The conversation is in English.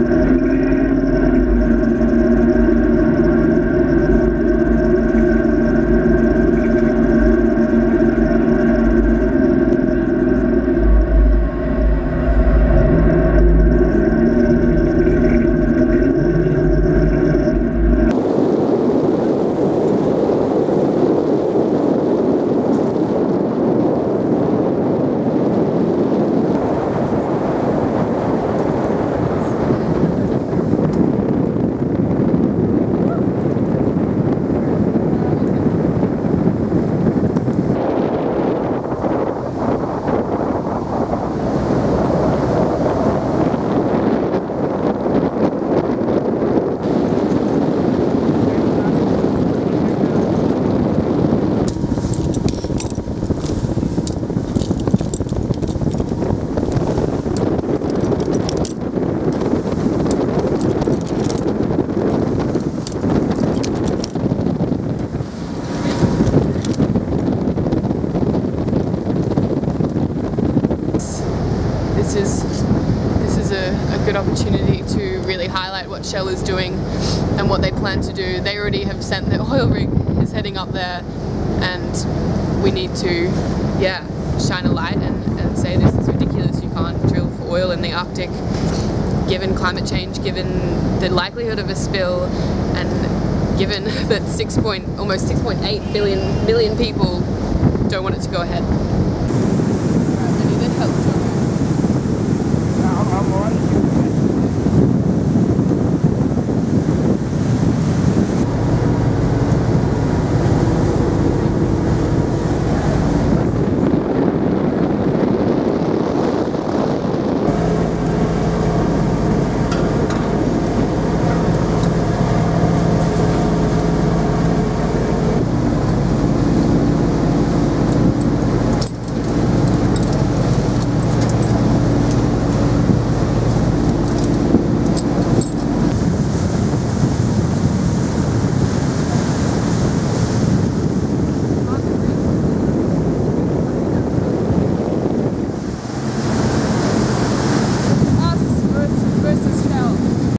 This is a good opportunity to really highlight what Shell is doing and what they plan to do. They already have sent the oil rig is heading up there, and we need to, yeah, shine a light and say this is ridiculous. You can't drill for oil in the Arctic, given climate change, given the likelihood of a spill, and given that almost 6.8 billion people don't want it to go ahead.